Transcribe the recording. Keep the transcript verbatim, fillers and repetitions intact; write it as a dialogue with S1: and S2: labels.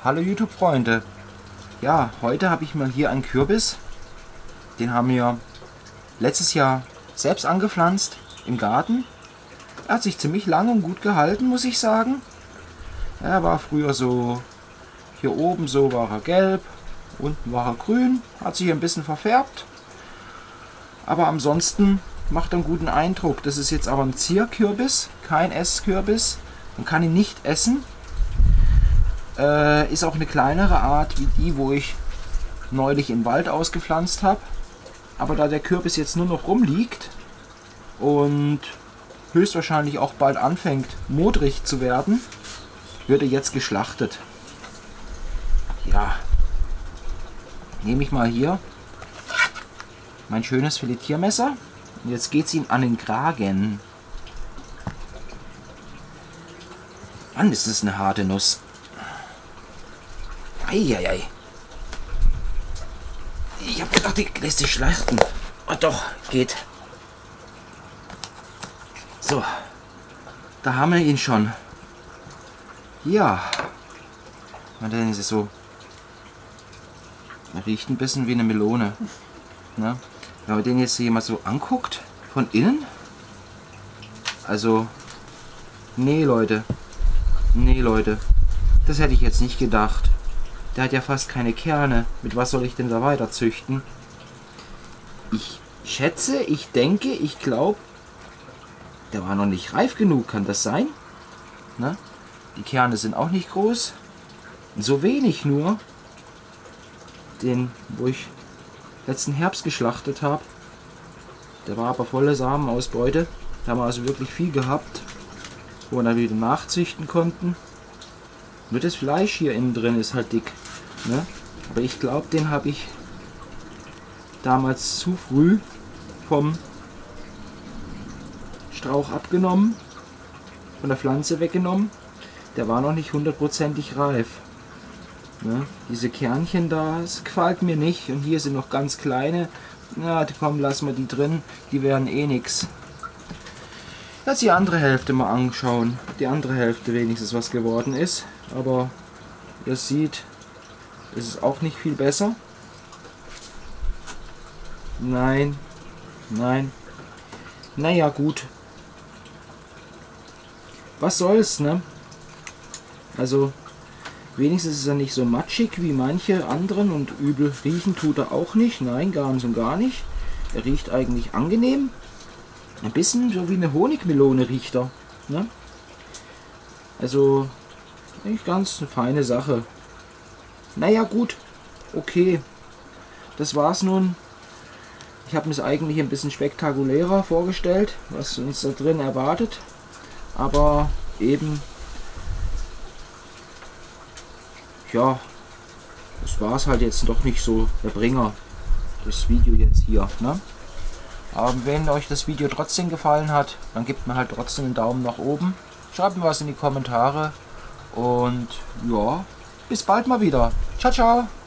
S1: Hallo YouTube-Freunde. Ja, heute habe ich mal hier einen Kürbis. Den haben wir letztes Jahr selbst angepflanzt im Garten. Er hat sich ziemlich lang und gut gehalten, muss ich sagen. Er war früher so, hier oben so war er gelb, unten war er grün, hat sich ein bisschen verfärbt. Aber ansonsten macht er einen guten Eindruck. Das ist jetzt aber ein Zierkürbis, kein Esskürbis. Man kann ihn nicht essen. Äh, ist auch eine kleinere Art wie die, wo ich neulich im Wald ausgepflanzt habe. Aber da der Kürbis jetzt nur noch rumliegt und höchstwahrscheinlich auch bald anfängt modrig zu werden, wird er jetzt geschlachtet. Ja, nehme ich mal hier mein schönes Filetiermesser und jetzt geht es ihm an den Kragen. Mann, ist das eine harte Nuss. Eieiei. Ich habe gedacht, die lässt sich schlachten. Oh doch, geht. So, da haben wir ihn schon. Ja. Und dann ist es so. Er riecht ein bisschen wie eine Melone. Ne? Wenn man den jetzt hier mal so anguckt, von innen. Also, nee Leute. Nee Leute. Das hätte ich jetzt nicht gedacht. Der hat ja fast keine Kerne. Mit was soll ich denn da weiter züchten? Ich schätze, ich denke, ich glaube, der war noch nicht reif genug. Kann das sein? Ne? Die Kerne sind auch nicht groß. So wenig nur. Den, wo ich letzten Herbst geschlachtet habe. Der war aber volle Samenausbeute. Da haben wir also wirklich viel gehabt, wo wir dann wieder nachzüchten konnten. Nur das Fleisch hier innen drin ist halt dick. Ne? Aber ich glaube, den habe ich damals zu früh vom Strauch abgenommen, von der Pflanze weggenommen. Der war noch nicht hundertprozentig reif. Ne? Diese Kernchen da, das gefällt mir nicht. Und hier sind noch ganz kleine. Na, komm, lassen wir die drin. Die werden eh nix. Jetzt die andere Hälfte mal anschauen. Die andere Hälfte wenigstens was geworden ist. Aber ihr seht, es ist auch nicht viel besser. Nein. Nein. Naja, gut. Was soll's, ne? Also, wenigstens ist er nicht so matschig wie manche anderen und übel riechen tut er auch nicht. Nein, ganz und gar nicht. Er riecht eigentlich angenehm. Ein bisschen so wie eine Honigmelone riecht er. Ne? Also, nicht ganz eine feine Sache. Naja, gut. Okay. Das war's nun. Ich habe mir es eigentlich ein bisschen spektakulärer vorgestellt, was uns da drin erwartet. Aber eben, ja, das war es halt jetzt doch nicht so der Bringer, das Video jetzt hier. Ne? Aber wenn euch das Video trotzdem gefallen hat, dann gebt mir halt trotzdem einen Daumen nach oben. Schreibt mir was in die Kommentare. Und ja, bis bald mal wieder. Ciao, ciao.